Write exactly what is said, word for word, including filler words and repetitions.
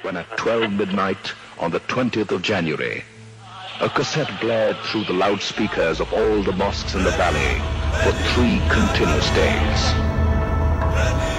when at twelve midnight on the twentieth of January, a cassette blared through the loudspeakers of all the mosques in the valley for three continuous days.